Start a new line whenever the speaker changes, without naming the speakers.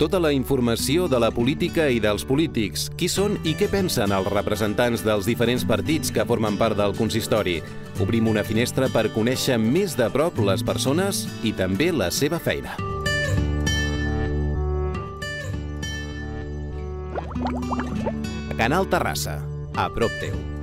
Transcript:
Tota la informació de la política i dels polítics. Qui són i què pensen els representants dels diferents partits que formen part del consistori. Obrim una finestra per conèixer més de prop les persones i també la seva feina. Canal Terrassa, a prop teu.